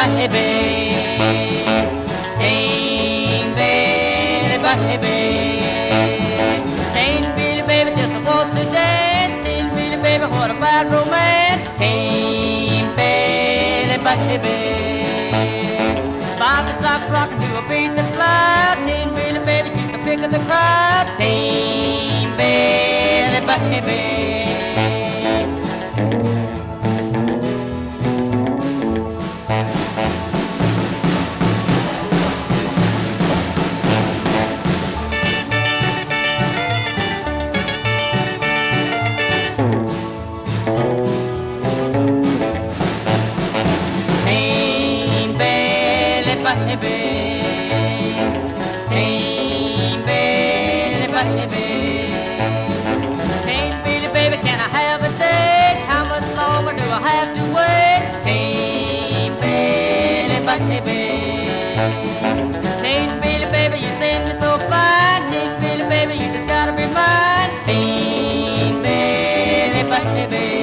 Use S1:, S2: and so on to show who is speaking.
S1: baby. Teen baby. Teen Billy baby just wants to dance. Teen Billy baby, what about romance? Teen Billy baby. Bobby socks rockin' to a beat that's loud. Teen Billy baby, she's the pick of the crowd. Teen Billy baby. Baby, Teen Billy baby. Teen Billy baby, can I have a date? How much longer do I have to wait? Teen Billy baby. Teen Billy baby, you send me so fine. Teen Billy baby, you just gotta be mine. Teen Billy baby.